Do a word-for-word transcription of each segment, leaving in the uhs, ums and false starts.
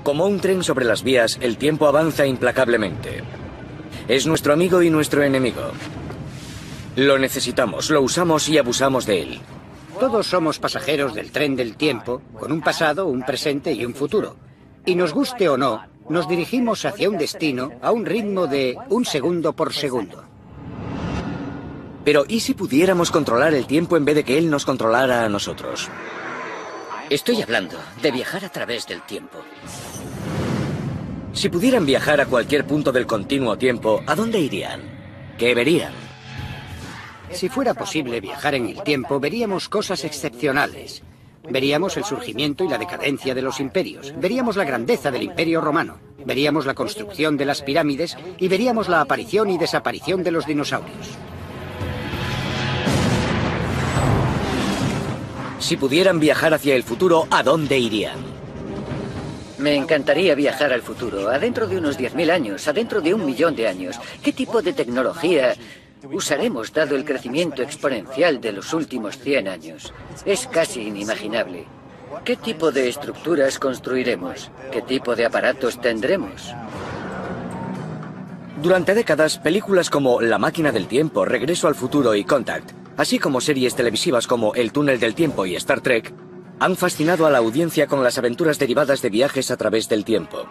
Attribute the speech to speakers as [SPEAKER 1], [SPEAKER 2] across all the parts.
[SPEAKER 1] Como un tren sobre las vías, el tiempo avanza implacablemente. Es nuestro amigo y nuestro enemigo. Lo necesitamos, lo usamos y abusamos de él.
[SPEAKER 2] Todos somos pasajeros del tren del tiempo, con un pasado, un presente y un futuro. Y nos guste o no, nos dirigimos hacia un destino a un ritmo de un segundo por segundo.
[SPEAKER 1] Pero ¿y si pudiéramos controlar el tiempo en vez de que él nos controlara a nosotros?
[SPEAKER 3] Estoy hablando de viajar a través del tiempo.
[SPEAKER 1] Si pudieran viajar a cualquier punto del continuo tiempo, ¿a dónde irían? ¿Qué verían?
[SPEAKER 2] Si fuera posible viajar en el tiempo, veríamos cosas excepcionales. Veríamos el surgimiento y la decadencia de los imperios. Veríamos la grandeza del Imperio Romano. Veríamos la construcción de las pirámides y veríamos la aparición y desaparición de los dinosaurios.
[SPEAKER 1] Si pudieran viajar hacia el futuro, ¿a dónde irían?
[SPEAKER 3] Me encantaría viajar al futuro, adentro de unos diez mil años, adentro de un millón de años. ¿Qué tipo de tecnología usaremos dado el crecimiento exponencial de los últimos cien años? Es casi inimaginable. ¿Qué tipo de estructuras construiremos? ¿Qué tipo de aparatos tendremos?
[SPEAKER 1] Durante décadas, películas como La máquina del tiempo, Regreso al futuro y Contact, así como series televisivas como El túnel del tiempo y Star Trek, han fascinado a la audiencia con las aventuras derivadas de viajes a través del tiempo.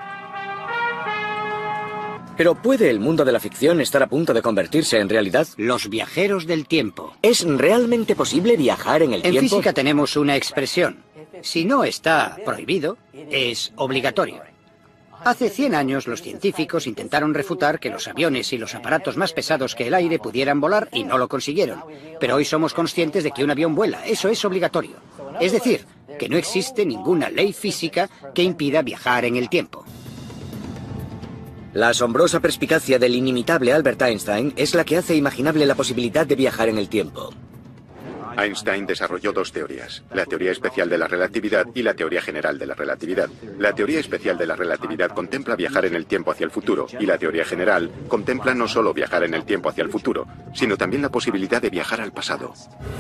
[SPEAKER 1] Pero ¿puede el mundo de la ficción estar a punto de convertirse en realidad?
[SPEAKER 2] Los viajeros del tiempo.
[SPEAKER 1] ¿Es realmente posible viajar en el
[SPEAKER 2] En
[SPEAKER 1] tiempo?
[SPEAKER 2] En física tenemos una expresión. Si no está prohibido, es obligatorio. Hace cien años los científicos intentaron refutar que los aviones y los aparatos más pesados que el aire pudieran volar y no lo consiguieron. Pero hoy somos conscientes de que un avión vuela. Eso es obligatorio. Es decir, que no existe ninguna ley física que impida viajar en el tiempo.
[SPEAKER 1] La asombrosa perspicacia del inimitable Albert Einstein es la que hace imaginable la posibilidad de viajar en el tiempo.
[SPEAKER 4] Einstein desarrolló dos teorías, la teoría especial de la relatividad y la teoría general de la relatividad. La teoría especial de la relatividad contempla viajar en el tiempo hacia el futuro, y la teoría general contempla no solo viajar en el tiempo hacia el futuro, sino también la posibilidad de viajar al pasado.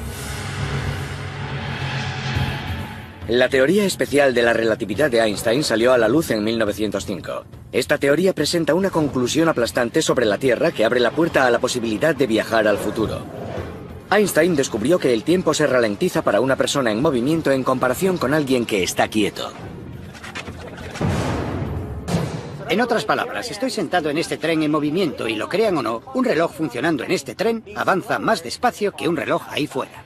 [SPEAKER 1] La teoría especial de la relatividad de Einstein salió a la luz en mil novecientos cinco. Esta teoría presenta una conclusión aplastante sobre la Tierra que abre la puerta a la posibilidad de viajar al futuro. Einstein descubrió que el tiempo se ralentiza para una persona en movimiento en comparación con alguien que está quieto.
[SPEAKER 2] En otras palabras, estoy sentado en este tren en movimiento y, lo crean o no, un reloj funcionando en este tren avanza más despacio que un reloj ahí fuera.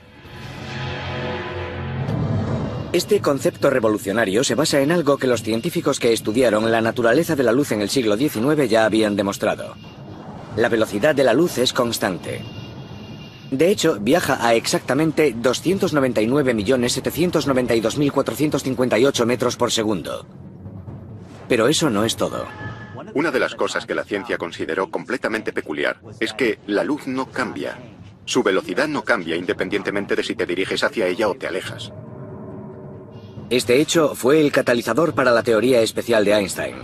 [SPEAKER 1] Este concepto revolucionario se basa en algo que los científicos que estudiaron la naturaleza de la luz en el siglo diecinueve ya habían demostrado. La velocidad de la luz es constante. De hecho, viaja a exactamente doscientos noventa y nueve millones setecientos noventa y dos mil cuatrocientos cincuenta y ocho metros por segundo. Pero eso no es todo.
[SPEAKER 4] Una de las cosas que la ciencia consideró completamente peculiar es que la luz no cambia. Su velocidad no cambia independientemente de si te diriges hacia ella o te alejas.
[SPEAKER 1] Este hecho fue el catalizador para la teoría especial de Einstein.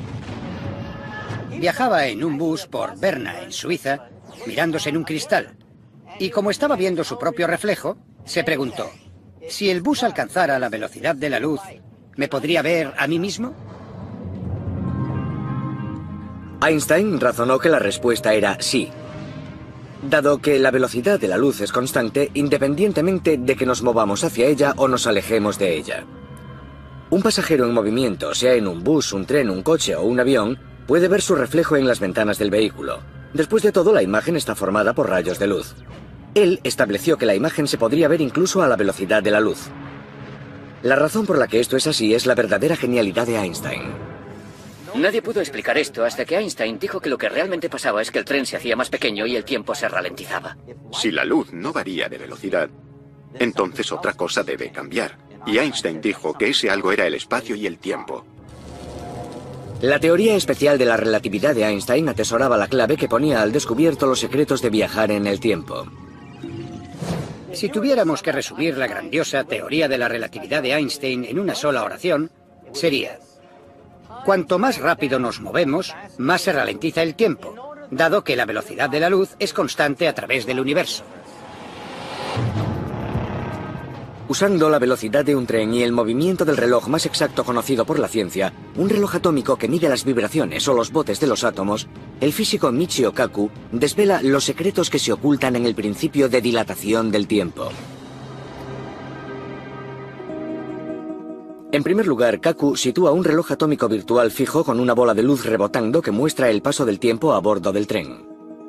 [SPEAKER 2] Viajaba en un bus por Berna, en Suiza, mirándose en un cristal. Y como estaba viendo su propio reflejo, se preguntó, si el bus alcanzara la velocidad de la luz, ¿me podría ver a mí mismo?
[SPEAKER 1] Einstein razonó que la respuesta era sí, dado que la velocidad de la luz es constante independientemente de que nos movamos hacia ella o nos alejemos de ella. Un pasajero en movimiento, sea en un bus, un tren, un coche o un avión, puede ver su reflejo en las ventanas del vehículo. Después de todo, la imagen está formada por rayos de luz. Él estableció que la imagen se podría ver incluso a la velocidad de la luz. La razón por la que esto es así es la verdadera genialidad de Einstein.
[SPEAKER 3] Nadie pudo explicar esto hasta que Einstein dijo que lo que realmente pasaba es que el tren se hacía más pequeño y el tiempo se ralentizaba.
[SPEAKER 4] Si la luz no varía de velocidad, entonces otra cosa debe cambiar. Y Einstein dijo que ese algo era el espacio y el tiempo.
[SPEAKER 1] La teoría especial de la relatividad de Einstein atesoraba la clave que ponía al descubierto los secretos de viajar en el tiempo.
[SPEAKER 2] Si tuviéramos que resumir la grandiosa teoría de la relatividad de Einstein en una sola oración, sería: cuanto más rápido nos movemos, más se ralentiza el tiempo, dado que la velocidad de la luz es constante a través del universo.
[SPEAKER 1] Usando la velocidad de un tren y el movimiento del reloj más exacto conocido por la ciencia, un reloj atómico que mide las vibraciones o los botes de los átomos, el físico Michio Kaku desvela los secretos que se ocultan en el principio de dilatación del tiempo. En primer lugar, Kaku sitúa un reloj atómico virtual fijo con una bola de luz rebotando que muestra el paso del tiempo a bordo del tren.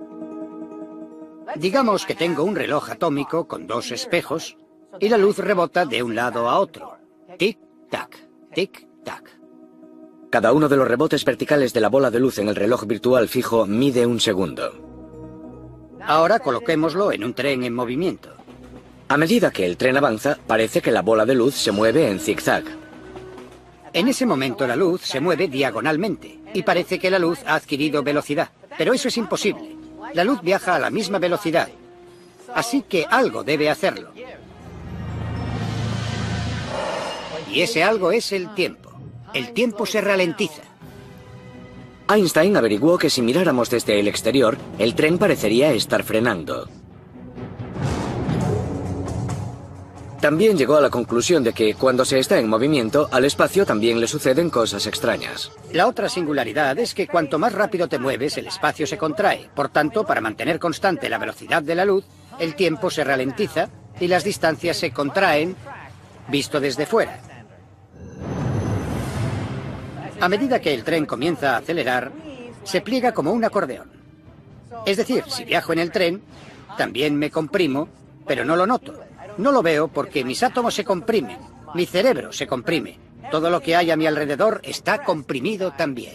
[SPEAKER 2] Digamos que tengo un reloj atómico con dos espejos y la luz rebota de un lado a otro. Tic-tac, tic-tac.
[SPEAKER 1] Cada uno de los rebotes verticales de la bola de luz en el reloj virtual fijo mide un segundo.
[SPEAKER 2] Ahora coloquémoslo en un tren en movimiento.
[SPEAKER 1] A medida que el tren avanza, parece que la bola de luz se mueve en zigzag.
[SPEAKER 2] En ese momento la luz se mueve diagonalmente y parece que la luz ha adquirido velocidad. Pero eso es imposible. La luz viaja a la misma velocidad. Así que algo debe hacerlo. Y ese algo es el tiempo. El tiempo se ralentiza.
[SPEAKER 1] Einstein averiguó que si miráramos desde el exterior, el tren parecería estar frenando. También llegó a la conclusión de que cuando se está en movimiento, al espacio también le suceden cosas extrañas.
[SPEAKER 2] La otra singularidad es que cuanto más rápido te mueves, el espacio se contrae. Por tanto, para mantener constante la velocidad de la luz, el tiempo se ralentiza y las distancias se contraen, visto desde fuera. A medida que el tren comienza a acelerar, se pliega como un acordeón. Es decir, si viajo en el tren, también me comprimo, pero no lo noto. No lo veo porque mis átomos se comprimen, mi cerebro se comprime. Todo lo que hay a mi alrededor está comprimido también.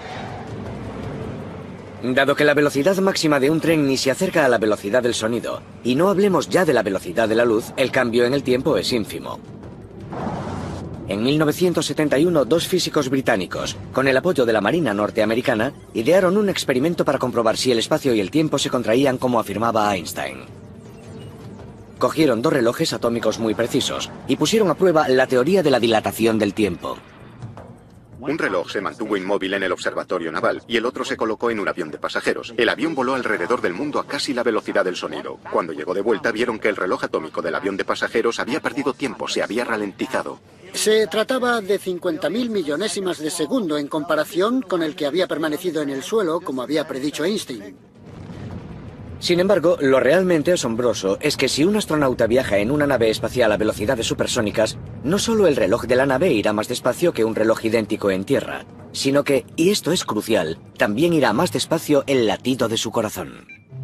[SPEAKER 1] Dado que la velocidad máxima de un tren ni se acerca a la velocidad del sonido, y no hablemos ya de la velocidad de la luz, el cambio en el tiempo es ínfimo. En mil novecientos setenta y uno, dos físicos británicos, con el apoyo de la Marina norteamericana, idearon un experimento para comprobar si el espacio y el tiempo se contraían como afirmaba Einstein. Cogieron dos relojes atómicos muy precisos y pusieron a prueba la teoría de la dilatación del tiempo.
[SPEAKER 4] Un reloj se mantuvo inmóvil en el observatorio naval y el otro se colocó en un avión de pasajeros. El avión voló alrededor del mundo a casi la velocidad del sonido. Cuando llegó de vuelta vieron que el reloj atómico del avión de pasajeros había perdido tiempo, se había ralentizado.
[SPEAKER 5] Se trataba de cincuenta mil millonésimas de segundo en comparación con el que había permanecido en el suelo, como había predicho Einstein.
[SPEAKER 1] Sin embargo, lo realmente asombroso es que si un astronauta viaja en una nave espacial a velocidades supersónicas, no solo el reloj de la nave irá más despacio que un reloj idéntico en tierra, sino que, y esto es crucial, también irá más despacio el latido de su corazón.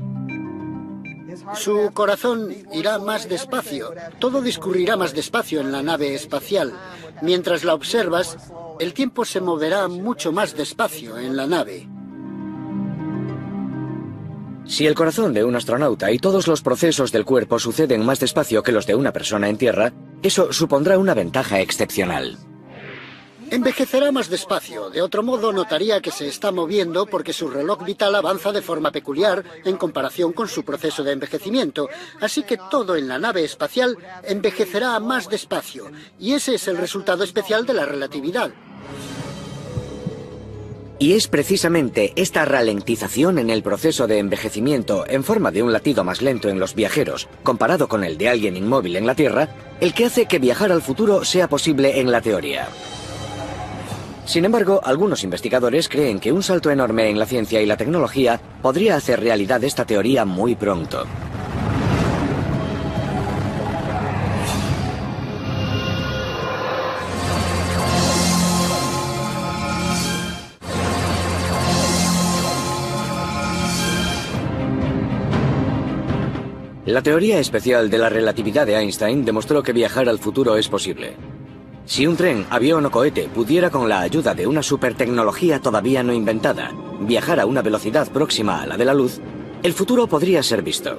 [SPEAKER 5] Su corazón irá más despacio. Todo discurrirá más despacio en la nave espacial. Mientras la observas, el tiempo se moverá mucho más despacio en la nave.
[SPEAKER 1] Si el corazón de un astronauta y todos los procesos del cuerpo suceden más despacio que los de una persona en tierra, eso supondrá una ventaja excepcional.
[SPEAKER 5] Envejecerá más despacio. De otro modo, notaría que se está moviendo porque su reloj vital avanza de forma peculiar en comparación con su proceso de envejecimiento. Así que todo en la nave espacial envejecerá más despacio. Y ese es el resultado especial de la relatividad.
[SPEAKER 1] Y es precisamente esta ralentización en el proceso de envejecimiento en forma de un latido más lento en los viajeros, comparado con el de alguien inmóvil en la Tierra, el que hace que viajar al futuro sea posible en la teoría. Sin embargo, algunos investigadores creen que un salto enorme en la ciencia y la tecnología podría hacer realidad esta teoría muy pronto. La teoría especial de la relatividad de Einstein demostró que viajar al futuro es posible. Si un tren, avión o cohete pudiera con la ayuda de una supertecnología todavía no inventada viajar a una velocidad próxima a la de la luz, el futuro podría ser visto.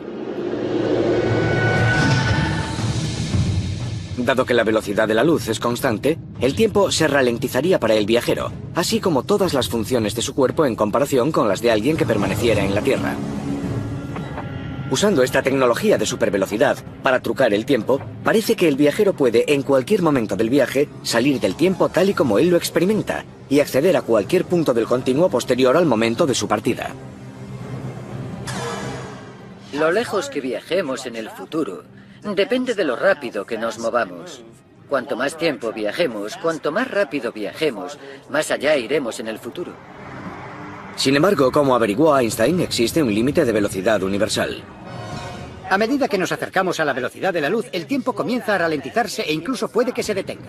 [SPEAKER 1] Dado que la velocidad de la luz es constante, el tiempo se ralentizaría para el viajero, así como todas las funciones de su cuerpo en comparación con las de alguien que permaneciera en la Tierra. Usando esta tecnología de supervelocidad para trucar el tiempo, parece que el viajero puede, en cualquier momento del viaje, salir del tiempo tal y como él lo experimenta y acceder a cualquier punto del continuo posterior al momento de su partida.
[SPEAKER 3] Lo lejos que viajemos en el futuro Depende de lo rápido que nos movamos. Cuanto más tiempo viajemos, cuanto más rápido viajemos, más allá iremos en el futuro.
[SPEAKER 1] Sin embargo, como averiguó Einstein, existe un límite de velocidad universal.
[SPEAKER 2] A medida que nos acercamos a la velocidad de la luz, el tiempo comienza a ralentizarse e incluso puede que se detenga.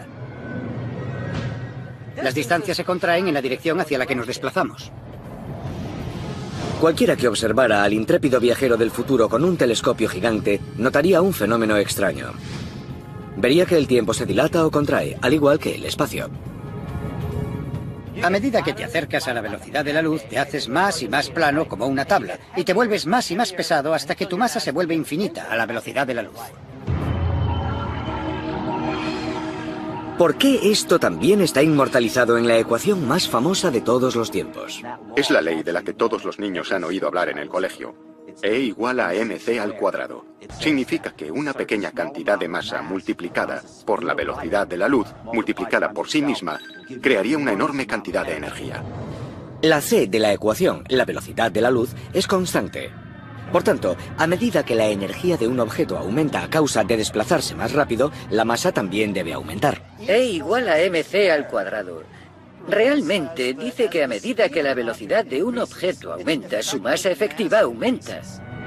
[SPEAKER 2] Las distancias se contraen en la dirección hacia la que nos desplazamos.
[SPEAKER 1] Cualquiera que observara al intrépido viajero del futuro con un telescopio gigante notaría un fenómeno extraño. Vería que el tiempo se dilata o contrae, al igual que el espacio.
[SPEAKER 2] A medida que te acercas a la velocidad de la luz, te haces más y más plano como una tabla, y te vuelves más y más pesado hasta que tu masa se vuelve infinita a la velocidad de la luz.
[SPEAKER 1] ¿Por qué esto también está inmortalizado en la ecuación más famosa de todos los tiempos?
[SPEAKER 4] Es la ley de la que todos los niños han oído hablar en el colegio. E igual a mc al cuadrado. Significa que una pequeña cantidad de masa multiplicada por la velocidad de la luz, multiplicada por sí misma, crearía una enorme cantidad de energía.
[SPEAKER 1] La c de la ecuación, la velocidad de la luz, es constante. Por tanto, a medida que la energía de un objeto aumenta a causa de desplazarse más rápido, la masa también debe aumentar.
[SPEAKER 3] E igual a mc al cuadrado. Realmente dice que a medida que la velocidad de un objeto aumenta, su masa efectiva aumenta.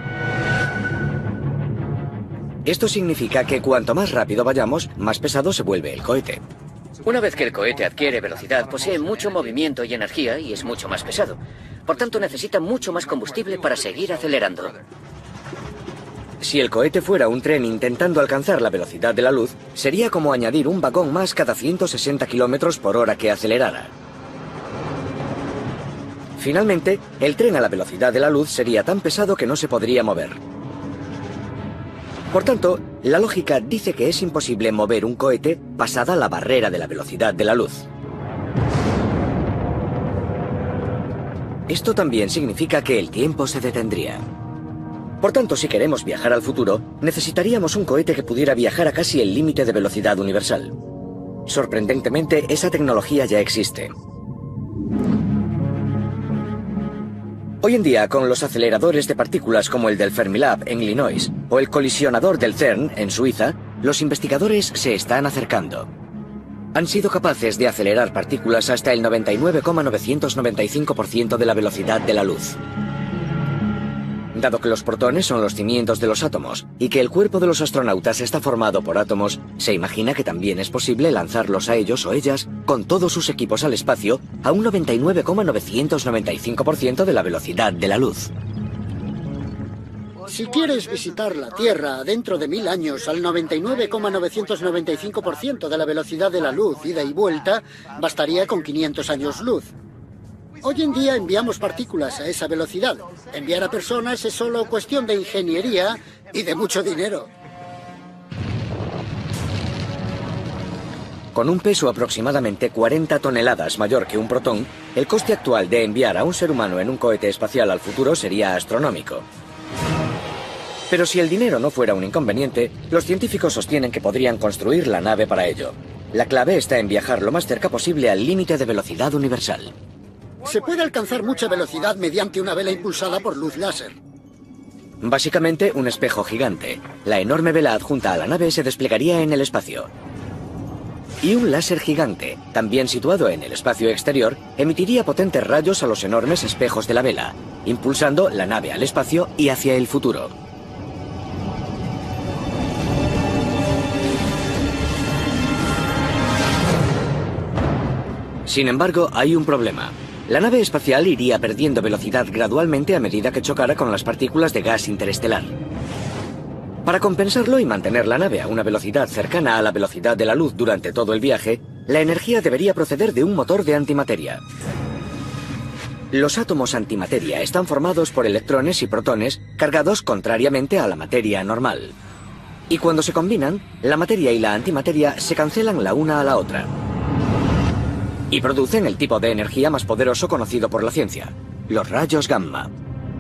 [SPEAKER 1] Esto significa que cuanto más rápido vayamos, más pesado se vuelve el cohete.
[SPEAKER 3] Una vez que el cohete adquiere velocidad, posee mucho movimiento y energía y es mucho más pesado. Por tanto, necesita mucho más combustible para seguir acelerando.
[SPEAKER 1] Si el cohete fuera un tren intentando alcanzar la velocidad de la luz, sería como añadir un vagón más cada ciento sesenta kilómetros por hora que acelerara. Finalmente, el tren a la velocidad de la luz sería tan pesado que no se podría mover. Por tanto, la lógica dice que es imposible mover un cohete pasada la barrera de la velocidad de la luz. Esto también significa que el tiempo se detendría. Por tanto, si queremos viajar al futuro, necesitaríamos un cohete que pudiera viajar a casi el límite de velocidad universal. Sorprendentemente, esa tecnología ya existe. Hoy en día, con los aceleradores de partículas como el del Fermilab en Illinois o el colisionador del CERN en Suiza, los investigadores se están acercando. Han sido capaces de acelerar partículas hasta el noventa y nueve coma novecientos noventa y cinco por ciento de la velocidad de la luz. Dado que los protones son los cimientos de los átomos y que el cuerpo de los astronautas está formado por átomos, se imagina que también es posible lanzarlos a ellos o ellas con todos sus equipos al espacio a un noventa y nueve coma novecientos noventa y cinco por ciento de la velocidad de la luz.
[SPEAKER 5] Si quieres visitar la Tierra dentro de mil años al noventa y nueve coma novecientos noventa y cinco por ciento de la velocidad de la luz, ida y vuelta, bastaría con quinientos años luz. Hoy en día enviamos partículas a esa velocidad. Enviar a personas es solo cuestión de ingeniería y de mucho dinero.
[SPEAKER 1] Con un peso aproximadamente cuarenta toneladas mayor que un protón, el coste actual de enviar a un ser humano en un cohete espacial al futuro sería astronómico. Pero si el dinero no fuera un inconveniente, los científicos sostienen que podrían construir la nave para ello. La clave está en viajar lo más cerca posible al límite de velocidad universal.
[SPEAKER 5] Se puede alcanzar mucha velocidad mediante una vela impulsada por luz láser.
[SPEAKER 1] Básicamente un espejo gigante. La enorme vela adjunta a la nave se desplegaría en el espacio. Y un láser gigante, también situado en el espacio exterior, emitiría potentes rayos a los enormes espejos de la vela, impulsando la nave al espacio y hacia el futuro. Sin embargo, hay un problema. La nave espacial iría perdiendo velocidad gradualmente a medida que chocara con las partículas de gas interestelar. Para compensarlo y mantener la nave a una velocidad cercana a la velocidad de la luz durante todo el viaje, la energía debería proceder de un motor de antimateria. Los átomos antimateria están formados por electrones y protones cargados contrariamente a la materia normal. Y cuando se combinan, la materia y la antimateria se cancelan la una a la otra. Y producen el tipo de energía más poderoso conocido por la ciencia, los rayos gamma.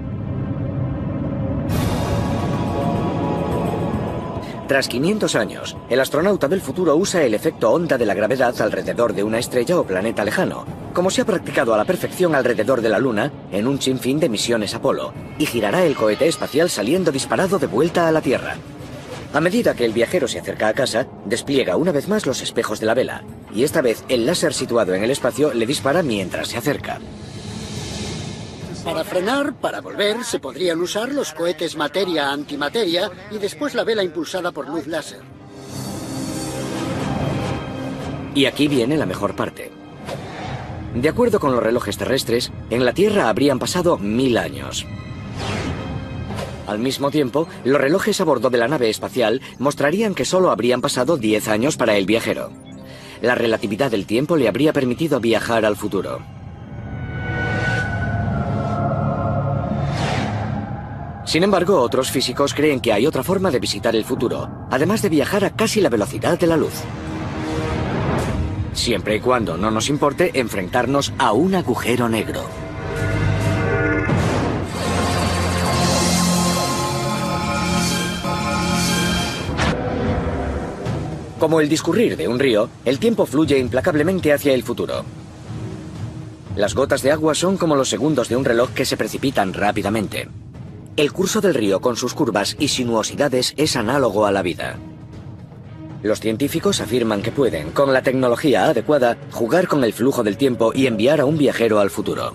[SPEAKER 1] Tras quinientos años, el astronauta del futuro usa el efecto onda de la gravedad alrededor de una estrella o planeta lejano, como se ha practicado a la perfección alrededor de la Luna en un sinfín de misiones Apolo, y girará el cohete espacial saliendo disparado de vuelta a la Tierra. A medida que el viajero se acerca a casa, despliega una vez más los espejos de la vela, y esta vez el láser situado en el espacio le dispara mientras se acerca.
[SPEAKER 5] Para frenar, para volver, se podrían usar los cohetes materia-antimateria y después la vela impulsada por luz láser.
[SPEAKER 1] Y aquí viene la mejor parte. De acuerdo con los relojes terrestres, en la Tierra habrían pasado mil años. Al mismo tiempo, los relojes a bordo de la nave espacial mostrarían que solo habrían pasado diez años para el viajero. La relatividad del tiempo le habría permitido viajar al futuro. Sin embargo, otros físicos creen que hay otra forma de visitar el futuro, además de viajar a casi la velocidad de la luz. Siempre y cuando no nos importe enfrentarnos a un agujero negro. Como el discurrir de un río, el tiempo fluye implacablemente hacia el futuro. Las gotas de agua son como los segundos de un reloj que se precipitan rápidamente. El curso del río con sus curvas y sinuosidades es análogo a la vida. Los científicos afirman que pueden, con la tecnología adecuada, jugar con el flujo del tiempo y enviar a un viajero al futuro.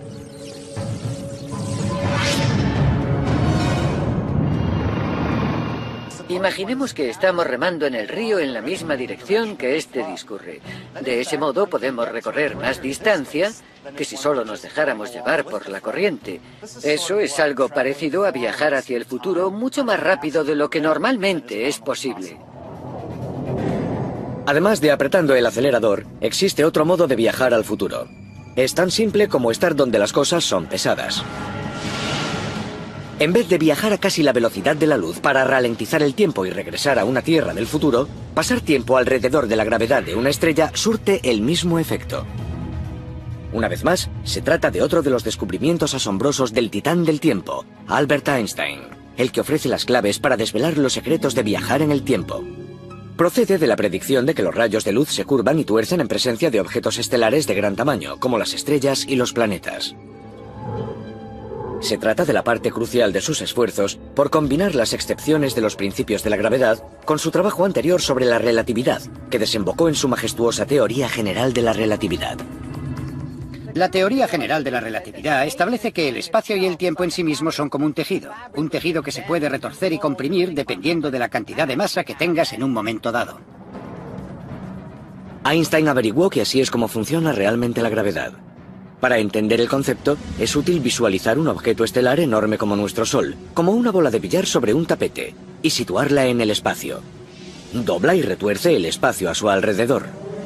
[SPEAKER 3] Imaginemos que estamos remando en el río en la misma dirección que este discurre. De ese modo podemos recorrer más distancia que si solo nos dejáramos llevar por la corriente. Eso es algo parecido a viajar hacia el futuro mucho más rápido de lo que normalmente es posible.
[SPEAKER 1] Además de apretando el acelerador, existe otro modo de viajar al futuro. Es tan simple como estar donde las cosas son pesadas. En vez de viajar a casi la velocidad de la luz para ralentizar el tiempo y regresar a una Tierra del futuro, pasar tiempo alrededor de la gravedad de una estrella surte el mismo efecto. Una vez más, se trata de otro de los descubrimientos asombrosos del titán del tiempo, Albert Einstein, el que ofrece las claves para desvelar los secretos de viajar en el tiempo. Procede de la predicción de que los rayos de luz se curvan y tuercen en presencia de objetos estelares de gran tamaño, como las estrellas y los planetas. Se trata de la parte crucial de sus esfuerzos por combinar las excepciones de los principios de la gravedad con su trabajo anterior sobre la relatividad, que desembocó en su majestuosa teoría general de la relatividad.
[SPEAKER 2] La teoría general de la relatividad establece que el espacio y el tiempo en sí mismos son como un tejido, un tejido que se puede retorcer y comprimir dependiendo de la cantidad de masa que tengas en un momento dado.
[SPEAKER 1] Einstein averiguó que así es como funciona realmente la gravedad. Para entender el concepto, es útil visualizar un objeto estelar enorme como nuestro Sol, como una bola de billar sobre un tapete, y situarla en el espacio. Dobla y retuerce el espacio a su alrededor.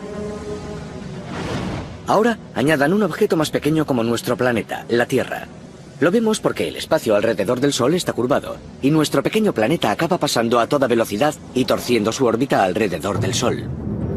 [SPEAKER 1] Ahora, añadan un objeto más pequeño como nuestro planeta, la Tierra. Lo vemos porque el espacio alrededor del Sol está curvado, y nuestro pequeño planeta acaba pasando a toda velocidad y torciendo su órbita alrededor del Sol.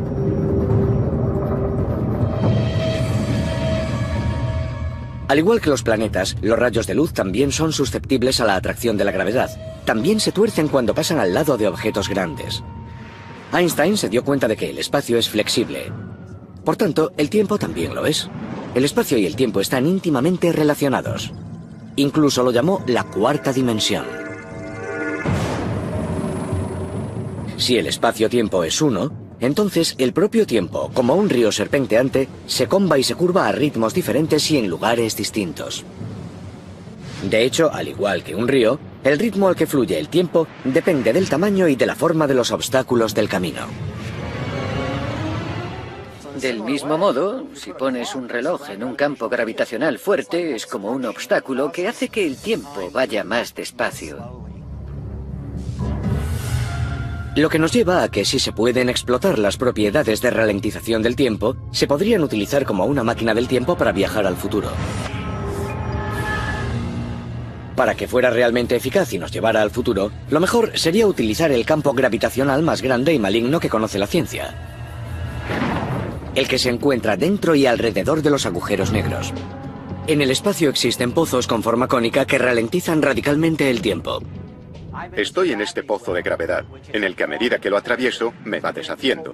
[SPEAKER 1] Al igual que los planetas, los rayos de luz también son susceptibles a la atracción de la gravedad. También se tuercen cuando pasan al lado de objetos grandes. Einstein se dio cuenta de que el espacio es flexible. Por tanto, el tiempo también lo es. El espacio y el tiempo están íntimamente relacionados. Incluso lo llamó la cuarta dimensión. Si el espacio-tiempo es uno, entonces el propio tiempo, como un río serpenteante, se comba y se curva a ritmos diferentes y en lugares distintos. De hecho, al igual que un río, el ritmo al que fluye el tiempo depende del tamaño y de la forma de los obstáculos del camino.
[SPEAKER 3] Del mismo modo, si pones un reloj en un campo gravitacional fuerte, es como un obstáculo que hace que el tiempo vaya más despacio.
[SPEAKER 1] Lo que nos lleva a que si se pueden explotar las propiedades de ralentización del tiempo, se podrían utilizar como una máquina del tiempo para viajar al futuro. Para que fuera realmente eficaz y nos llevara al futuro, lo mejor sería utilizar el campo gravitacional más grande y maligno que conoce la ciencia. El que se encuentra dentro y alrededor de los agujeros negros. En el espacio existen pozos con forma cónica que ralentizan radicalmente el tiempo.
[SPEAKER 4] Estoy en este pozo de gravedad, en el que a medida que lo atravieso, me va deshaciendo.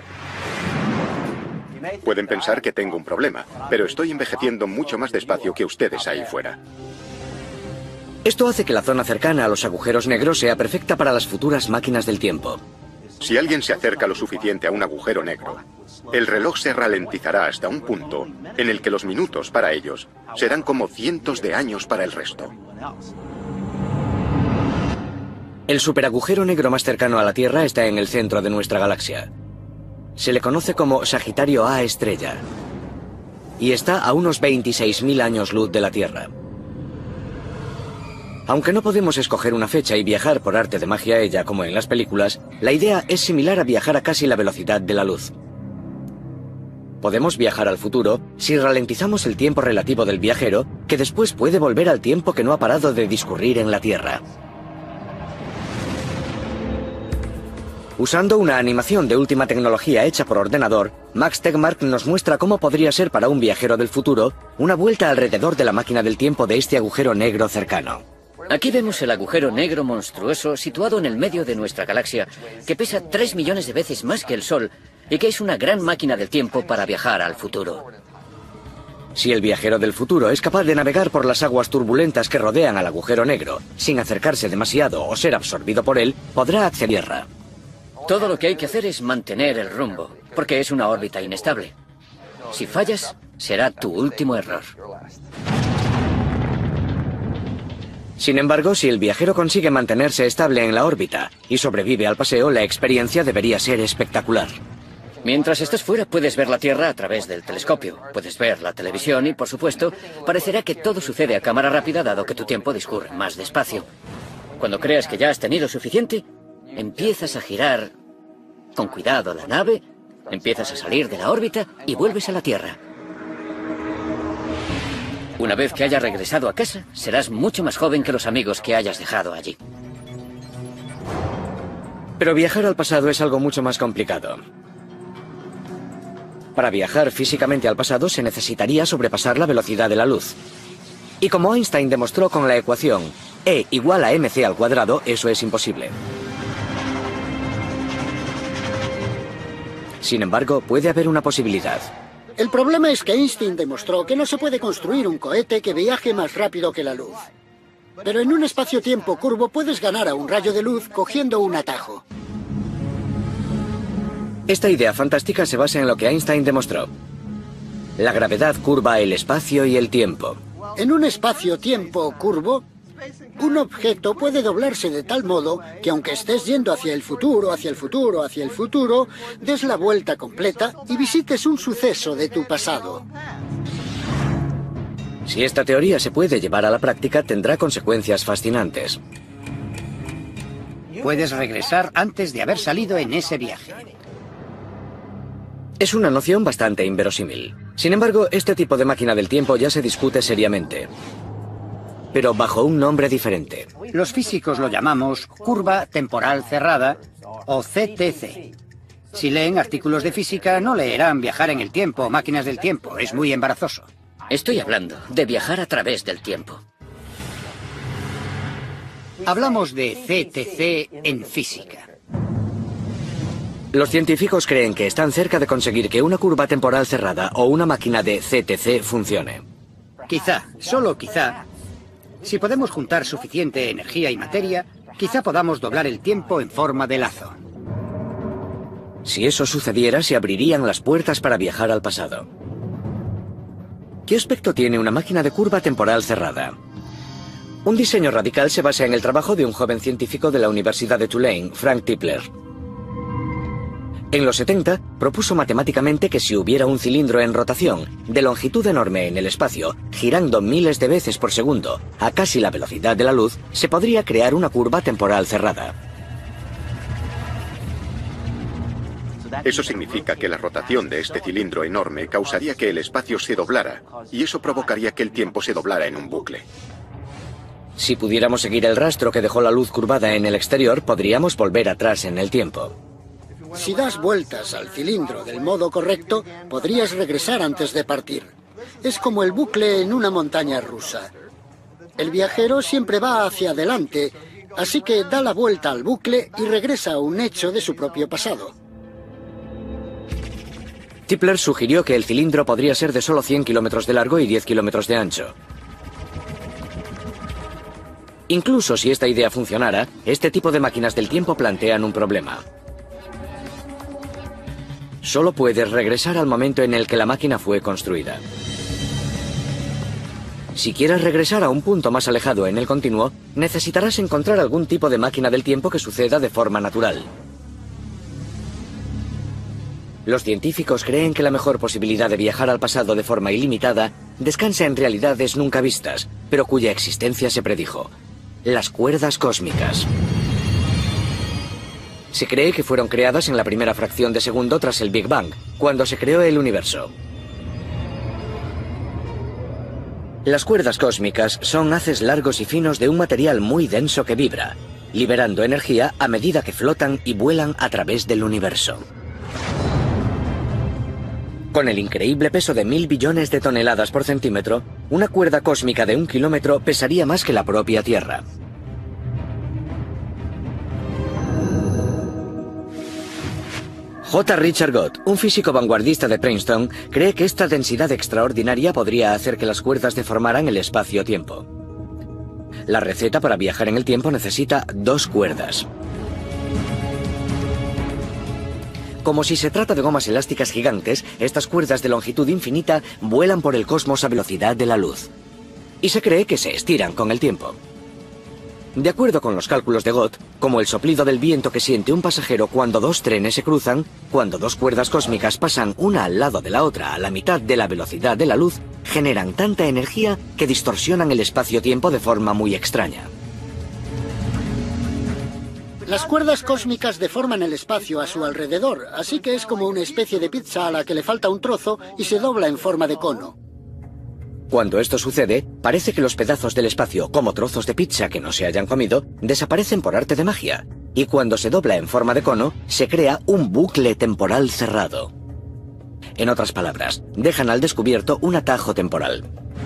[SPEAKER 4] Pueden pensar que tengo un problema, pero estoy envejeciendo mucho más despacio que ustedes ahí fuera.
[SPEAKER 1] Esto hace que la zona cercana a los agujeros negros sea perfecta para las futuras máquinas del tiempo.
[SPEAKER 4] Si alguien se acerca lo suficiente a un agujero negro, el reloj se ralentizará hasta un punto en el que los minutos para ellos serán como cientos de años para el resto.
[SPEAKER 1] El superagujero negro más cercano a la Tierra está en el centro de nuestra galaxia. Se le conoce como Sagitario A estrella y está a unos veintiséis mil años luz de la Tierra. Aunque no podemos escoger una fecha y viajar por arte de magia a ella como en las películas, la idea es similar a viajar a casi la velocidad de la luz. Podemos viajar al futuro si ralentizamos el tiempo relativo del viajero, que después puede volver al tiempo que no ha parado de discurrir en la Tierra. Usando una animación de última tecnología hecha por ordenador, Max Tegmark nos muestra cómo podría ser para un viajero del futuro una vuelta alrededor de la máquina del tiempo de este agujero negro cercano.
[SPEAKER 3] Aquí vemos el agujero negro monstruoso situado en el medio de nuestra galaxia, que pesa tres millones de veces más que el Sol y que es una gran máquina del tiempo para viajar al futuro.
[SPEAKER 1] Si el viajero del futuro es capaz de navegar por las aguas turbulentas que rodean al agujero negro sin acercarse demasiado o ser absorbido por él, podrá acceder a Tierra.
[SPEAKER 3] Todo lo que hay que hacer es mantener el rumbo, porque es una órbita inestable. Si fallas, será tu último error.
[SPEAKER 1] Sin embargo, si el viajero consigue mantenerse estable en la órbita y sobrevive al paseo, la experiencia debería ser espectacular.
[SPEAKER 3] Mientras estés fuera, puedes ver la Tierra a través del telescopio. Puedes ver la televisión y, por supuesto, parecerá que todo sucede a cámara rápida dado que tu tiempo discurre más despacio. Cuando creas que ya has tenido suficiente, empiezas a girar con cuidado la nave, empiezas a salir de la órbita y vuelves a la Tierra. Una vez que hayas regresado a casa, serás mucho más joven que los amigos que hayas dejado allí.
[SPEAKER 1] Pero viajar al pasado es algo mucho más complicado. Para viajar físicamente al pasado se necesitaría sobrepasar la velocidad de la luz. Y como Einstein demostró con la ecuación E igual a mc al cuadrado, eso es imposible. Sin embargo, puede haber una posibilidad.
[SPEAKER 5] El problema es que Einstein demostró que no se puede construir un cohete que viaje más rápido que la luz. Pero en un espacio-tiempo curvo puedes ganar a un rayo de luz cogiendo un atajo.
[SPEAKER 1] Esta idea fantástica se basa en lo que Einstein demostró. La gravedad curva el espacio y el tiempo.
[SPEAKER 5] En un espacio-tiempo curvo, un objeto puede doblarse de tal modo que aunque estés yendo hacia el futuro, hacia el futuro, hacia el futuro, des la vuelta completa y visites un suceso de tu pasado.
[SPEAKER 1] Si esta teoría se puede llevar a la práctica, tendrá consecuencias fascinantes.
[SPEAKER 2] Puedes regresar antes de haber salido en ese viaje.
[SPEAKER 1] Es una noción bastante inverosímil. Sin embargo, este tipo de máquina del tiempo ya se discute seriamente, pero bajo un nombre diferente.
[SPEAKER 2] Los físicos lo llamamos curva temporal cerrada o C T C. Si leen artículos de física, no leerán viajar en el tiempo o máquinas del tiempo. Es muy embarazoso.
[SPEAKER 3] Estoy hablando de viajar a través del tiempo.
[SPEAKER 2] Hablamos de C T C en física.
[SPEAKER 1] Los científicos creen que están cerca de conseguir que una curva temporal cerrada o una máquina de C T C funcione.
[SPEAKER 2] Quizá, solo quizá, si podemos juntar suficiente energía y materia, quizá podamos doblar el tiempo en forma de lazo.
[SPEAKER 1] Si eso sucediera, se abrirían las puertas para viajar al pasado. ¿Qué aspecto tiene una máquina de curva temporal cerrada? Un diseño radical se basa en el trabajo de un joven científico de la Universidad de Tulane, Frank Tipler. En los setenta, propuso matemáticamente que si hubiera un cilindro en rotación, de longitud enorme en el espacio, girando miles de veces por segundo, a casi la velocidad de la luz, se podría crear una curva temporal cerrada.
[SPEAKER 4] Eso significa que la rotación de este cilindro enorme causaría que el espacio se doblara, y eso provocaría que el tiempo se doblara en un bucle.
[SPEAKER 1] Si pudiéramos seguir el rastro que dejó la luz curvada en el exterior, podríamos volver atrás en el tiempo.
[SPEAKER 5] Si das vueltas al cilindro del modo correcto, podrías regresar antes de partir. Es como el bucle en una montaña rusa. El viajero siempre va hacia adelante, así que da la vuelta al bucle y regresa a un hecho de su propio pasado.
[SPEAKER 1] Tipler sugirió que el cilindro podría ser de solo cien kilómetros de largo y diez kilómetros de ancho. Incluso si esta idea funcionara, este tipo de máquinas del tiempo plantean un problema. Solo puedes regresar al momento en el que la máquina fue construida. Si quieres regresar a un punto más alejado en el continuo, necesitarás encontrar algún tipo de máquina del tiempo que suceda de forma natural. Los científicos creen que la mejor posibilidad de viajar al pasado de forma ilimitada descansa en realidades nunca vistas, pero cuya existencia se predijo: las cuerdas cósmicas. Se cree que fueron creadas en la primera fracción de segundo tras el Big Bang, cuando se creó el universo. Las cuerdas cósmicas son haces largos y finos de un material muy denso que vibra, liberando energía a medida que flotan y vuelan a través del universo. Con el increíble peso de mil billones de toneladas por centímetro, una cuerda cósmica de un kilómetro pesaría más que la propia Tierra. J. Richard Gott, un físico vanguardista de Princeton, cree que esta densidad extraordinaria podría hacer que las cuerdas deformaran el espacio-tiempo. La receta para viajar en el tiempo necesita dos cuerdas. Como si se trata de gomas elásticas gigantes, estas cuerdas de longitud infinita vuelan por el cosmos a velocidad de la luz. Y se cree que se estiran con el tiempo. De acuerdo con los cálculos de Gott, como el soplido del viento que siente un pasajero cuando dos trenes se cruzan, cuando dos cuerdas cósmicas pasan una al lado de la otra a la mitad de la velocidad de la luz, generan tanta energía que distorsionan el espacio-tiempo de forma muy extraña.
[SPEAKER 5] Las cuerdas cósmicas deforman el espacio a su alrededor, así que es como una especie de pizza a la que le falta un trozo y se dobla en forma de cono.
[SPEAKER 1] Cuando esto sucede, parece que los pedazos del espacio, como trozos de pizza que no se hayan comido, desaparecen por arte de magia. Y cuando se dobla en forma de cono, se crea un bucle temporal cerrado. En otras palabras, dejan al descubierto un atajo temporal.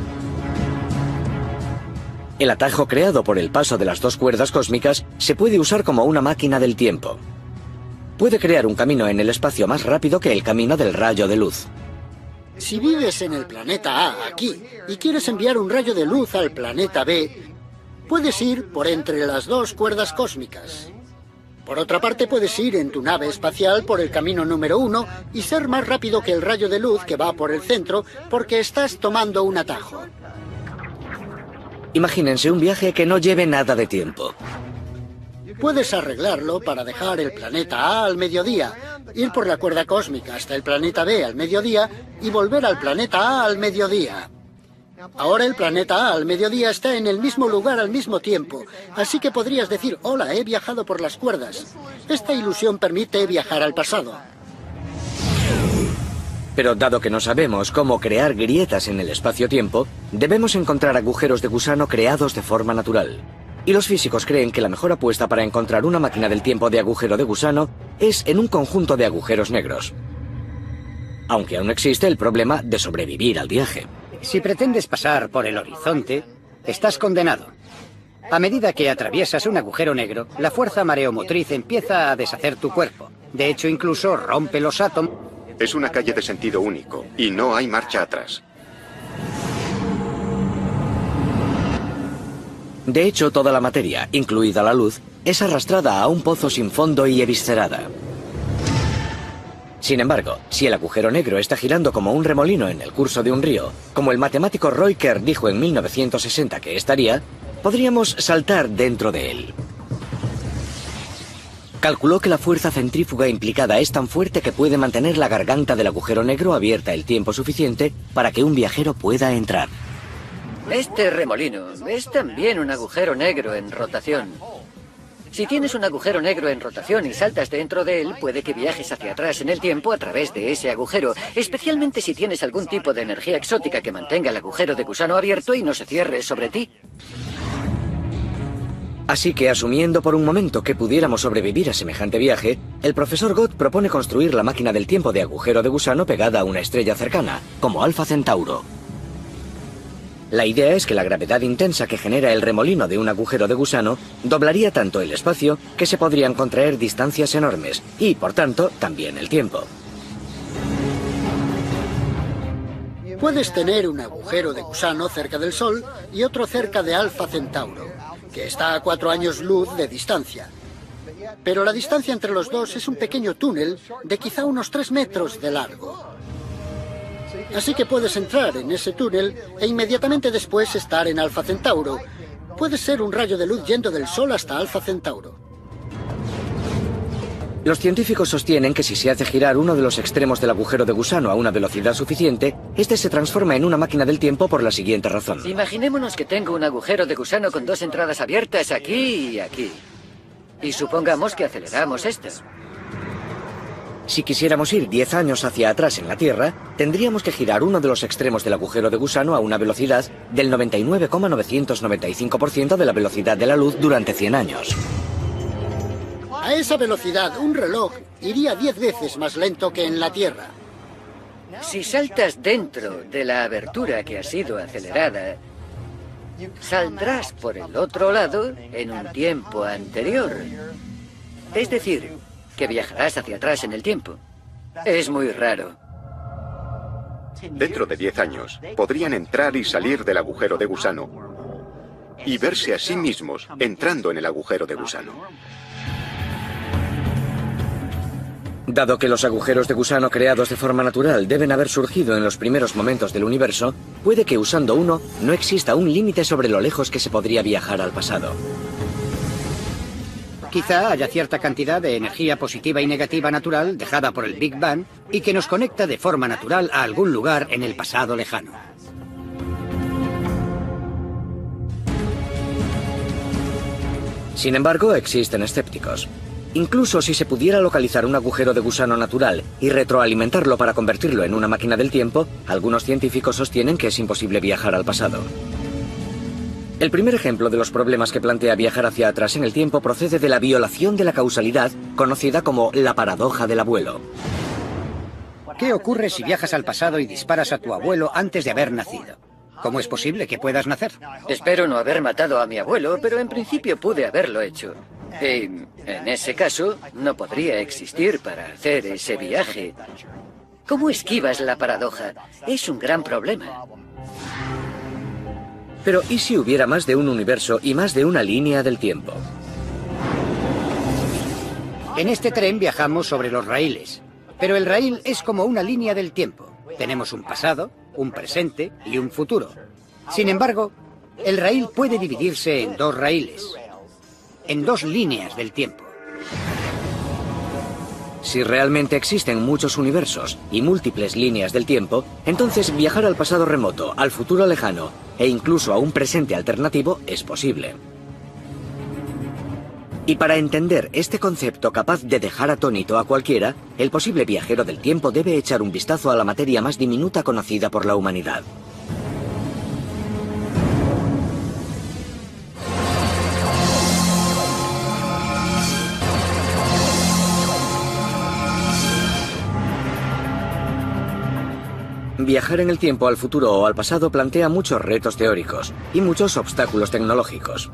[SPEAKER 1] El atajo creado por el paso de las dos cuerdas cósmicas se puede usar como una máquina del tiempo. Puede crear un camino en el espacio más rápido que el camino del rayo de luz.
[SPEAKER 5] Si vives en el planeta A, aquí, y quieres enviar un rayo de luz al planeta B, puedes ir por entre las dos cuerdas cósmicas. Por otra parte, puedes ir en tu nave espacial por el camino número uno y ser más rápido que el rayo de luz que va por el centro porque estás tomando un atajo.
[SPEAKER 1] Imagínense un viaje que no lleve nada de tiempo.
[SPEAKER 5] Puedes arreglarlo para dejar el planeta A al mediodía, ir por la cuerda cósmica hasta el planeta B al mediodía y volver al planeta A al mediodía. Ahora el planeta A al mediodía está en el mismo lugar al mismo tiempo, así que podrías decir: hola, he viajado por las cuerdas. Esta ilusión permite viajar al pasado.
[SPEAKER 1] Pero dado que no sabemos cómo crear grietas en el espacio-tiempo, debemos encontrar agujeros de gusano creados de forma natural. Y los físicos creen que la mejor apuesta para encontrar una máquina del tiempo de agujero de gusano es en un conjunto de agujeros negros. Aunque aún existe el problema de sobrevivir al viaje.
[SPEAKER 2] Si pretendes pasar por el horizonte, estás condenado. A medida que atraviesas un agujero negro, la fuerza mareomotriz empieza a deshacer tu cuerpo. De hecho, incluso rompe los átomos.
[SPEAKER 4] Es una calle de sentido único y no hay marcha atrás.
[SPEAKER 1] De hecho, toda la materia, incluida la luz, es arrastrada a un pozo sin fondo y eviscerada. Sin embargo, si el agujero negro está girando como un remolino en el curso de un río, como el matemático Roy Kerr dijo en mil novecientos sesenta que estaría, podríamos saltar dentro de él. Calculó que la fuerza centrífuga implicada es tan fuerte que puede mantener la garganta del agujero negro abierta el tiempo suficiente para que un viajero pueda entrar.
[SPEAKER 3] Este remolino es también un agujero negro en rotación. Si tienes un agujero negro en rotación y saltas dentro de él, puede que viajes hacia atrás en el tiempo a través de ese agujero, especialmente si tienes algún tipo de energía exótica que mantenga el agujero de gusano abierto y no se cierre sobre ti.
[SPEAKER 1] Así que, asumiendo por un momento que pudiéramos sobrevivir a semejante viaje, el profesor Gott propone construir la máquina del tiempo de agujero de gusano pegada a una estrella cercana, como Alfa Centauro. La idea es que la gravedad intensa que genera el remolino de un agujero de gusano doblaría tanto el espacio que se podrían contraer distancias enormes y, por tanto, también el tiempo.
[SPEAKER 5] Puedes tener un agujero de gusano cerca del Sol y otro cerca de Alfa Centauro. que está a cuatro años luz de distancia. Pero la distancia entre los dos es un pequeño túnel de quizá unos tres metros de largo. Así que puedes entrar en ese túnel e inmediatamente después estar en Alfa Centauro. Puede ser un rayo de luz yendo del Sol hasta Alfa Centauro.
[SPEAKER 1] Los científicos sostienen que si se hace girar uno de los extremos del agujero de gusano a una velocidad suficiente, este se transforma en una máquina del tiempo por la siguiente razón.
[SPEAKER 3] Imaginémonos que tengo un agujero de gusano con dos entradas abiertas aquí y aquí. Y supongamos que aceleramos esto.
[SPEAKER 1] Si quisiéramos ir diez años hacia atrás en la Tierra, tendríamos que girar uno de los extremos del agujero de gusano a una velocidad del noventa y nueve coma novecientos noventa y cinco por ciento de la velocidad de la luz durante cien años.
[SPEAKER 5] A esa velocidad, un reloj iría diez veces más lento que en la Tierra.
[SPEAKER 3] Si saltas dentro de la abertura que ha sido acelerada, saldrás por el otro lado en un tiempo anterior. Es decir, que viajarás hacia atrás en el tiempo. Es muy raro.
[SPEAKER 4] Dentro de diez años, podrían entrar y salir del agujero de gusano y verse a sí mismos entrando en el agujero de gusano.
[SPEAKER 1] Dado que los agujeros de gusano creados de forma natural deben haber surgido en los primeros momentos del universo, puede que usando uno no exista un límite sobre lo lejos que se podría viajar al pasado.
[SPEAKER 2] Quizá haya cierta cantidad de energía positiva y negativa natural dejada por el Big Bang y que nos conecta de forma natural a algún lugar en el pasado lejano.
[SPEAKER 1] Sin embargo, existen escépticos. Incluso si se pudiera localizar un agujero de gusano natural y retroalimentarlo para convertirlo en una máquina del tiempo, algunos científicos sostienen que es imposible viajar al pasado. El primer ejemplo de los problemas que plantea viajar hacia atrás en el tiempo procede de la violación de la causalidad, conocida como la paradoja del abuelo.
[SPEAKER 2] ¿Qué ocurre si viajas al pasado y disparas a tu abuelo antes de haber nacido? ¿Cómo es posible que puedas nacer?
[SPEAKER 3] Espero no haber matado a mi abuelo, pero en principio pude haberlo hecho. Y en ese caso, no podría existir para hacer ese viaje. ¿Cómo esquivas la paradoja? Es un gran problema.
[SPEAKER 1] Pero ¿y si hubiera más de un universo y más de una línea del tiempo?
[SPEAKER 2] En este tren viajamos sobre los raíles, pero el raíl es como una línea del tiempo. Tenemos un pasado, un presente y un futuro. Sin embargo, el raíl puede dividirse en dos raíles, en dos líneas del tiempo.
[SPEAKER 1] Si realmente existen muchos universos y múltiples líneas del tiempo, entonces viajar al pasado remoto, al futuro lejano e incluso a un presente alternativo es posible. Y para entender este concepto capaz de dejar atónito a cualquiera, el posible viajero del tiempo debe echar un vistazo a la materia más diminuta conocida por la humanidad. Viajar en el tiempo al futuro o al pasado plantea muchos retos teóricos y muchos obstáculos tecnológicos.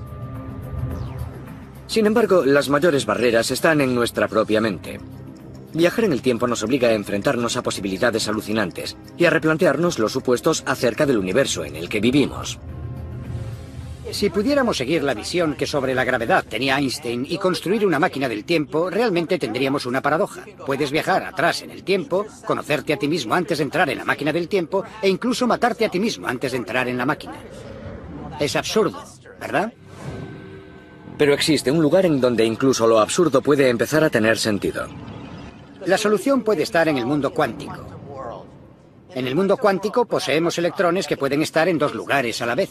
[SPEAKER 1] Sin embargo, las mayores barreras están en nuestra propia mente. Viajar en el tiempo nos obliga a enfrentarnos a posibilidades alucinantes y a replantearnos los supuestos acerca del universo en el que vivimos.
[SPEAKER 2] Si pudiéramos seguir la visión que sobre la gravedad tenía Einstein y construir una máquina del tiempo, realmente tendríamos una paradoja. Puedes viajar atrás en el tiempo, conocerte a ti mismo antes de entrar en la máquina del tiempo e incluso matarte a ti mismo antes de entrar en la máquina. Es absurdo, ¿verdad?
[SPEAKER 1] Pero existe un lugar en donde incluso lo absurdo puede empezar a tener sentido.
[SPEAKER 2] La solución puede estar en el mundo cuántico. En el mundo cuántico poseemos electrones que pueden estar en dos lugares a la vez.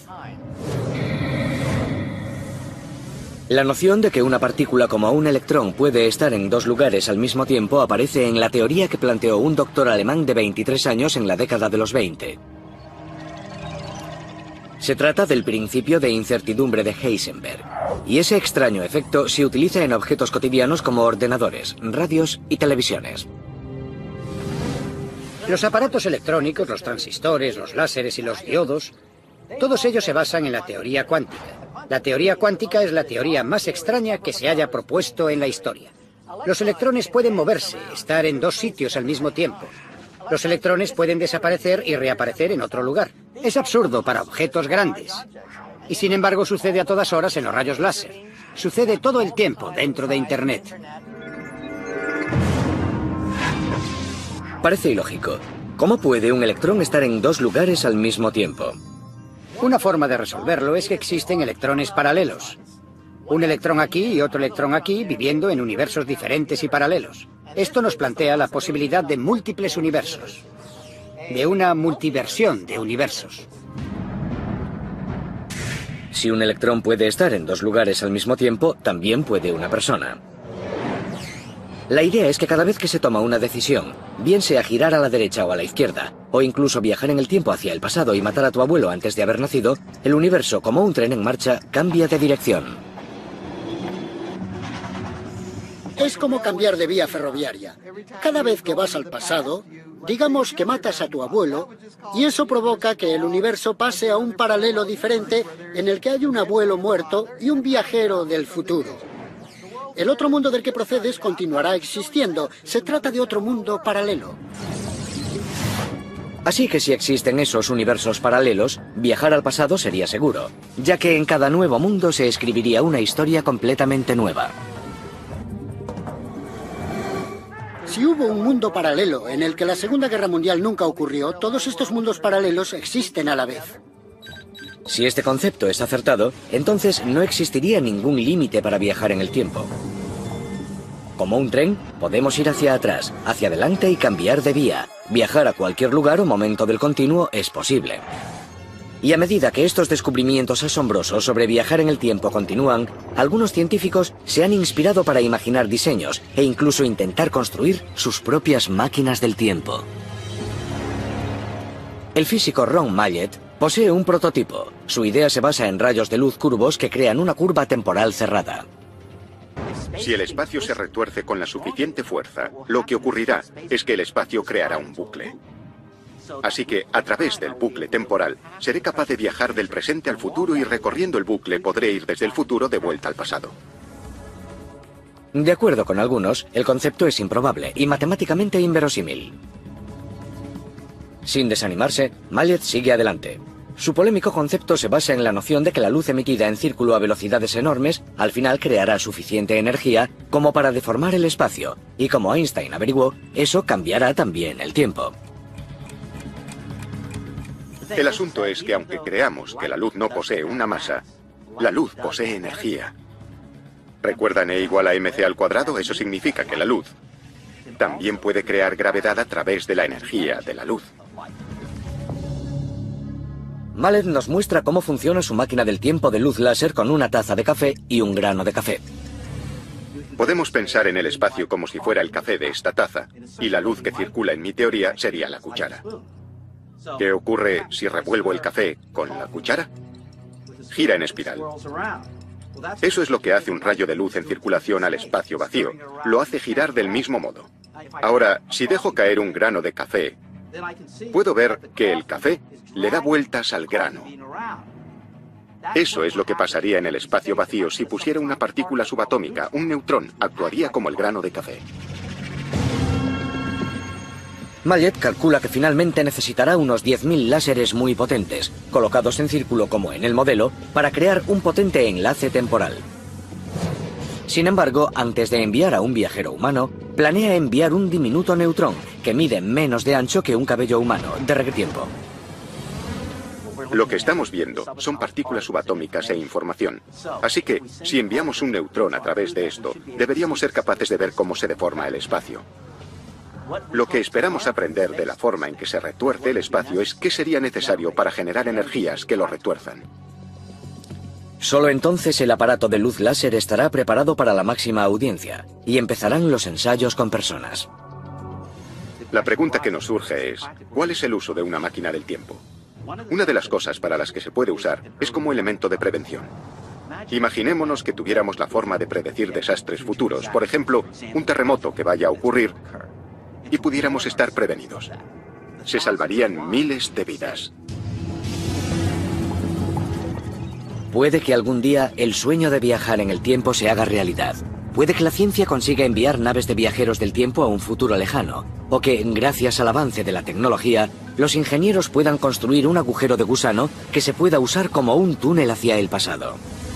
[SPEAKER 1] La noción de que una partícula como un electrón puede estar en dos lugares al mismo tiempo aparece en la teoría que planteó un doctor alemán de veintitrés años en la década de los veinte. Se trata del principio de incertidumbre de Heisenberg, y ese extraño efecto se utiliza en objetos cotidianos como ordenadores, radios y televisiones.
[SPEAKER 2] Los aparatos electrónicos, los transistores, los láseres y los diodos, todos ellos se basan en la teoría cuántica. La teoría cuántica es la teoría más extraña que se haya propuesto en la historia. Los electrones pueden moverse, estar en dos sitios al mismo tiempo. Los electrones pueden desaparecer y reaparecer en otro lugar. Es absurdo para objetos grandes. Y sin embargo sucede a todas horas en los rayos láser. Sucede todo el tiempo dentro de Internet.
[SPEAKER 1] Parece ilógico. ¿Cómo puede un electrón estar en dos lugares al mismo tiempo?
[SPEAKER 2] Una forma de resolverlo es que existen electrones paralelos. Un electrón aquí y otro electrón aquí viviendo en universos diferentes y paralelos. Esto nos plantea la posibilidad de múltiples universos. De una multiversión de universos.
[SPEAKER 1] Si un electrón puede estar en dos lugares al mismo tiempo, también puede una persona. La idea es que cada vez que se toma una decisión, bien sea girar a la derecha o a la izquierda, o incluso viajar en el tiempo hacia el pasado y matar a tu abuelo antes de haber nacido, el universo, como un tren en marcha, cambia de dirección.
[SPEAKER 5] Es como cambiar de vía ferroviaria. Cada vez que vas al pasado, digamos que matas a tu abuelo, y eso provoca que el universo pase a un paralelo diferente en el que hay un abuelo muerto y un viajero del futuro. El otro mundo del que procedes continuará existiendo. Se trata de otro mundo paralelo.
[SPEAKER 1] Así que si existen esos universos paralelos, viajar al pasado sería seguro, ya que en cada nuevo mundo se escribiría una historia completamente nueva.
[SPEAKER 5] Si hubo un mundo paralelo en el que la Segunda Guerra Mundial nunca ocurrió, todos estos mundos paralelos existen a la vez.
[SPEAKER 1] Si este concepto es acertado, entonces no existiría ningún límite para viajar en el tiempo. Como un tren, podemos ir hacia atrás, hacia adelante y cambiar de vía. Viajar a cualquier lugar o momento del continuo es posible. Y a medida que estos descubrimientos asombrosos sobre viajar en el tiempo continúan, algunos científicos se han inspirado para imaginar diseños e incluso intentar construir sus propias máquinas del tiempo. El físico Ron Mallet posee un prototipo. Su idea se basa en rayos de luz curvos que crean una curva temporal cerrada.
[SPEAKER 4] Si el espacio se retuerce con la suficiente fuerza, lo que ocurrirá es que el espacio creará un bucle. Así que, a través del bucle temporal, seré capaz de viajar del presente al futuro y recorriendo el bucle podré ir desde el futuro de vuelta al pasado.
[SPEAKER 1] De acuerdo con algunos, el concepto es improbable y matemáticamente inverosímil. Sin desanimarse, Mallet sigue adelante. Su polémico concepto se basa en la noción de que la luz emitida en círculo a velocidades enormes al final creará suficiente energía como para deformar el espacio, y como Einstein averiguó, eso cambiará también el tiempo.
[SPEAKER 4] El asunto es que aunque creamos que la luz no posee una masa, la luz posee energía. ¿Recuerdan E igual a mc al cuadrado? Eso significa que la luz también puede crear gravedad a través de la energía de la luz.
[SPEAKER 1] Mallet nos muestra cómo funciona su máquina del tiempo de luz láser con una taza de café y un grano de café.
[SPEAKER 4] Podemos pensar en el espacio como si fuera el café de esta taza, y la luz que circula en mi teoría sería la cuchara. ¿Qué ocurre si revuelvo el café con la cuchara? Gira en espiral. Eso es lo que hace un rayo de luz en circulación al espacio vacío. Lo hace girar del mismo modo. Ahora, si dejo caer un grano de café, puedo ver que el café le da vueltas al grano. Eso es lo que pasaría en el espacio vacío si pusiera una partícula subatómica, un neutrón, actuaría como el grano de café.
[SPEAKER 1] Mallet calcula que finalmente necesitará unos diez mil láseres muy potentes, colocados en círculo como en el modelo, para crear un potente enlace temporal. Sin embargo, antes de enviar a un viajero humano, planea enviar un diminuto neutrón, que mide menos de ancho que un cabello humano, de requetiempo.
[SPEAKER 4] Lo que estamos viendo son partículas subatómicas e información. Así que, si enviamos un neutrón a través de esto, deberíamos ser capaces de ver cómo se deforma el espacio. Lo que esperamos aprender de la forma en que se retuerce el espacio es qué sería necesario para generar energías que lo retuerzan.
[SPEAKER 1] Solo entonces el aparato de luz láser estará preparado para la máxima audiencia, y empezarán los ensayos con personas.
[SPEAKER 4] La pregunta que nos surge es, ¿cuál es el uso de una máquina del tiempo? Una de las cosas para las que se puede usar es como elemento de prevención. Imaginémonos que tuviéramos la forma de predecir desastres futuros, por ejemplo, un terremoto que vaya a ocurrir, y pudiéramos estar prevenidos. Se salvarían miles de vidas.
[SPEAKER 1] Puede que algún día el sueño de viajar en el tiempo se haga realidad. Puede que la ciencia consiga enviar naves de viajeros del tiempo a un futuro lejano, o que, gracias al avance de la tecnología, los ingenieros puedan construir un agujero de gusano que se pueda usar como un túnel hacia el pasado.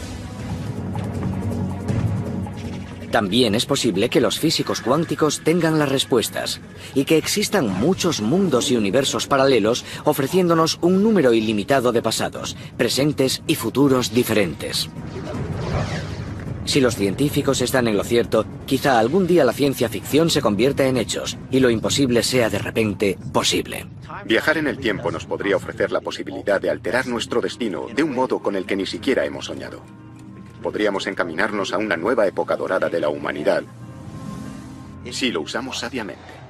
[SPEAKER 1] También es posible que los físicos cuánticos tengan las respuestas y que existan muchos mundos y universos paralelos ofreciéndonos un número ilimitado de pasados, presentes y futuros diferentes. Si los científicos están en lo cierto, quizá algún día la ciencia ficción se convierta en hechos y lo imposible sea de repente posible.
[SPEAKER 4] Viajar en el tiempo nos podría ofrecer la posibilidad de alterar nuestro destino de un modo con el que ni siquiera hemos soñado. Podríamos encaminarnos a una nueva época dorada de la humanidad si lo usamos sabiamente.